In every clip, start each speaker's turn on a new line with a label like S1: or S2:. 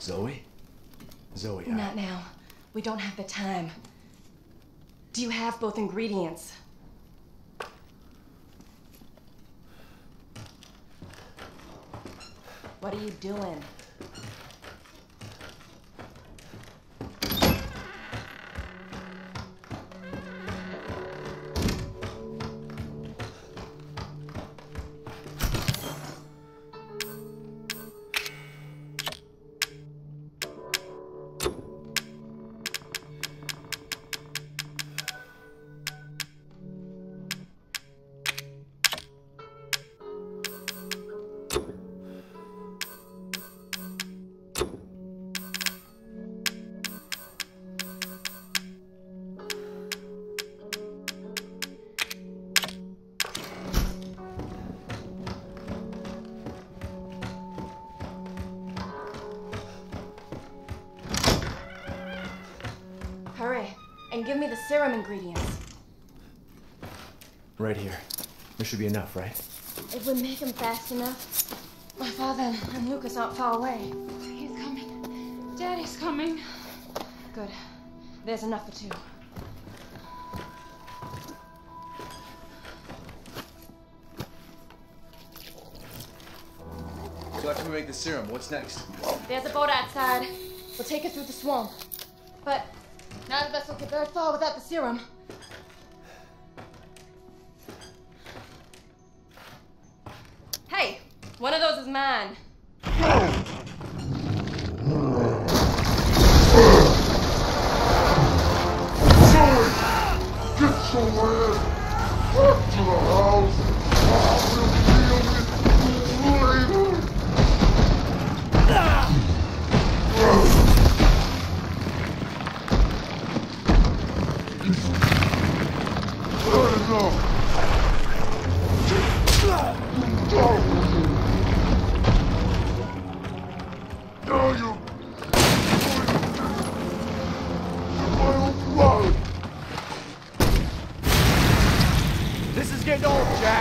S1: Zoe? Zoe,
S2: Not now. We don't have the time. Do you have both ingredients? What are you doing? Hurry, and give me the serum ingredients.
S1: Right here. There should be enough, right?
S2: It would make him fast enough. My father and Lucas aren't far away.
S3: He's coming. Daddy's coming.
S2: Good. There's enough for two.
S1: So after we make the serum, what's next?
S2: There's a boat outside. We'll take it through the swamp. But none of us will get very far without the serum. Hey, one of those is mine.
S4: Get somewhere! Back to the house! I will deal with you later! Good enough! Now you... my own blood!
S1: This is getting old, Jack!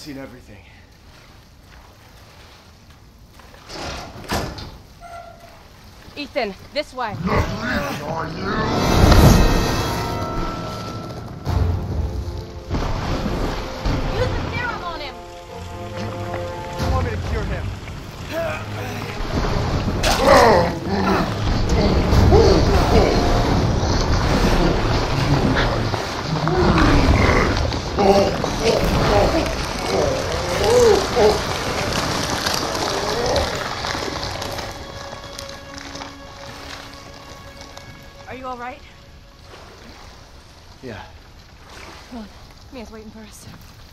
S1: seen everything.
S2: Ethan, this way.
S4: Are you?
S2: Use the serum on him.
S1: You want me to cure him?
S2: Are you all right?
S1: Yeah.
S2: Come on. Mia's waiting for us.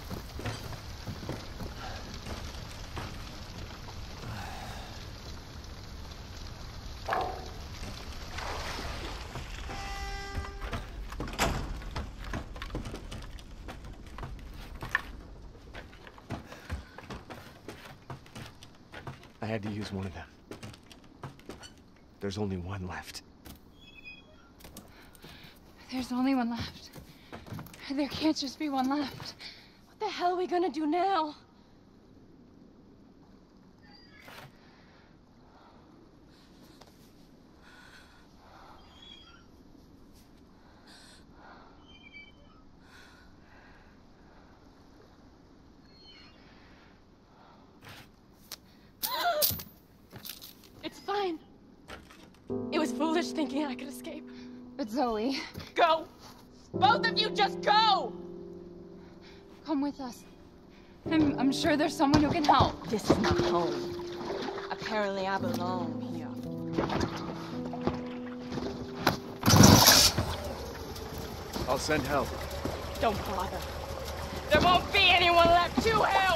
S1: I had to use one of them. There's only one left.
S3: There's only one left. There can't just be one left. What the hell are we gonna do now?
S2: It's fine. It was foolish thinking I could escape.
S3: But Zoe,
S2: Go! Both of you just go!
S3: come with us. I'm sure there's someone who can help.
S2: This is not home. Apparently I belong here.
S1: I'll send help.
S2: Don't bother. There won't be anyone left to help!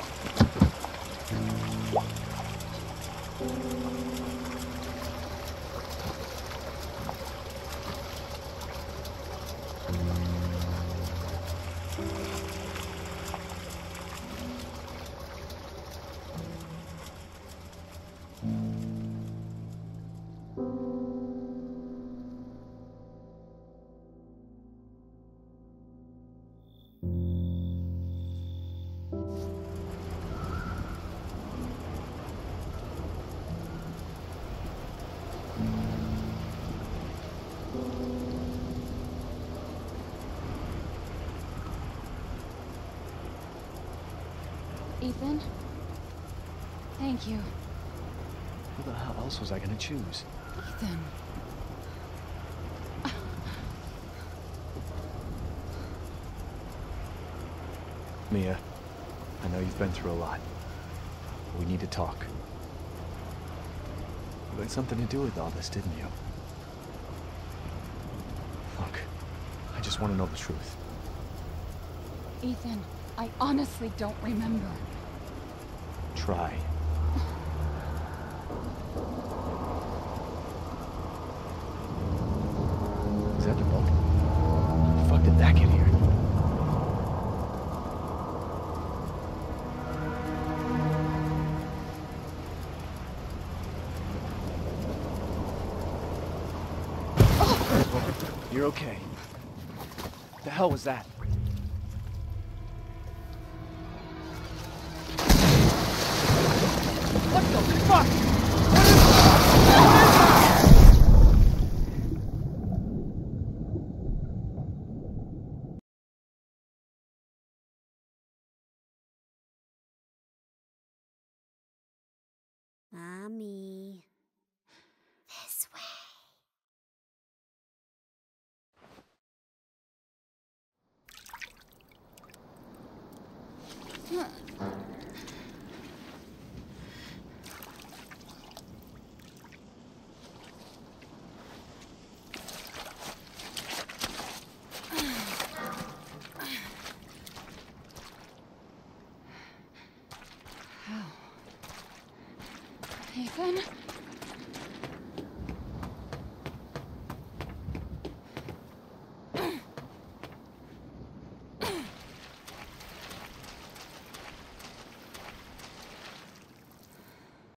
S3: Ethan, thank you.
S1: Who the hell else was I gonna choose?
S3: Ethan.
S1: Mia, I know you've been through a lot. We need to talk. You had something to do with all this, didn't you? Look, I just want to know the truth.
S3: Ethan, I honestly don't remember.
S1: Try. Is that the boat? How the fuck did that get here? You're okay. What the hell was that? What the fuck?
S5: Mommy. This way.
S3: Ethan?